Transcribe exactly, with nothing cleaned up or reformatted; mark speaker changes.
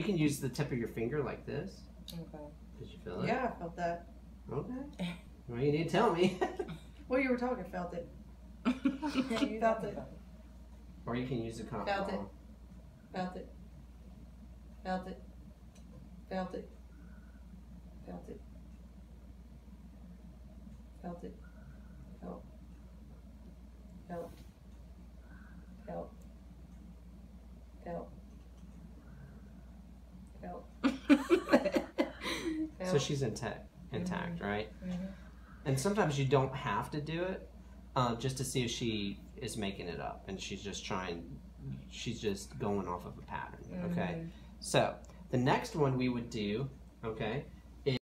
Speaker 1: can use the tip of your finger like this.
Speaker 2: Okay.
Speaker 1: Did you feel it?
Speaker 3: Yeah, I felt that.
Speaker 1: Okay. Well, you need to tell me.
Speaker 3: Well, you were talking, felt it. Felt it.
Speaker 1: Or you can use the cotton
Speaker 3: Felt it.
Speaker 1: ball.
Speaker 3: Felt it. Felt it. Felt it. Felt it. Felt it. Felt. Felt. Felt. Felt. Felt.
Speaker 1: So she's intact, intact,
Speaker 3: Mm-hmm.
Speaker 1: right?
Speaker 3: Mm-hmm.
Speaker 1: And sometimes you don't have to do it, uh, just to see if she is making it up, and she's just trying, she's just going off of a pattern. Okay.
Speaker 3: Mm-hmm.
Speaker 1: So the next one we would do, okay,